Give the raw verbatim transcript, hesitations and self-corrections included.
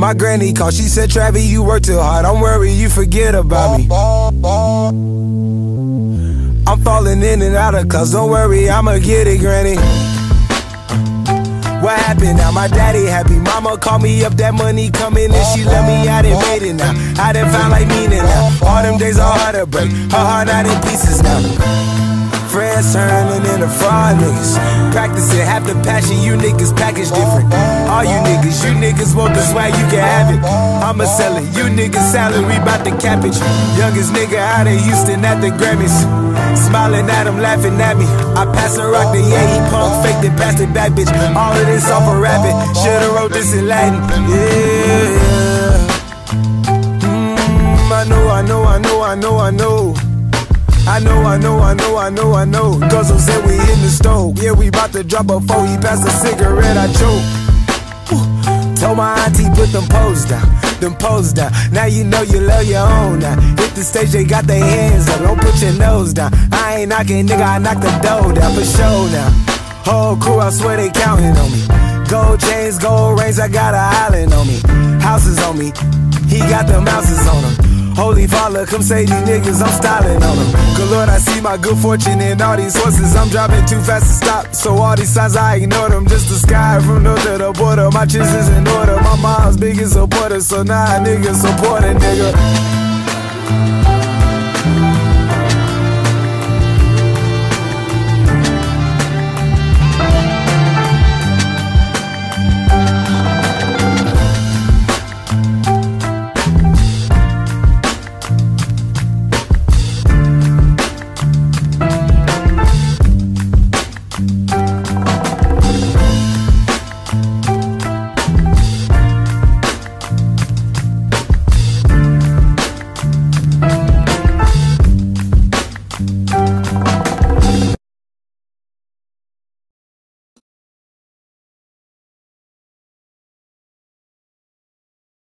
My granny called, she said, Travis, you work too hard, don't worry, you forget about me. I'm falling in and out of clubs, don't worry, I'ma get it, granny. What happened now? My daddy happy. Mama called me up, that money coming and she let me out and made it now. I done found like meaning now. All them days are hard to break, her heart out in pieces now. Friends turning into fraud niggas. Practicing half the passion, you niggas package different. All you niggas, you niggas want the swag, you can have it. I'ma sell it, you niggas salary bout to cabbage. Youngest nigga out of Houston at the Grammys. Smiling at him, laughing at me. I pass a rock to yeah, he punk faked it, passed it back, bitch. All of this off a rabbit, should've wrote this in Latin. Yeah. Mm, I know, I know, I know, I know, I know. I know, I know, I know, I know, I know. Guzzle said we in the stove. Yeah, we bout to drop a four. He passed a cigarette, I choke. Whew. Told my auntie put them poles down, them poles down. Now you know you love your own now. Hit the stage, they got their hands up. Don't put your nose down. I ain't knocking, nigga, I knock the door down for sure now. Whole crew, I swear they counting on me. Gold chains, gold rings, I got an island on me. Houses on me, he got them houses on him. Holy Father, come say these niggas, I'm styling on them. Good Lord, I see my good fortune in all these horses. I'm driving too fast to stop, so all these signs I ignore them. Just the sky from north to the border, my chips is in order. My mom's biggest supporter, so now nah, niggas support a nigga.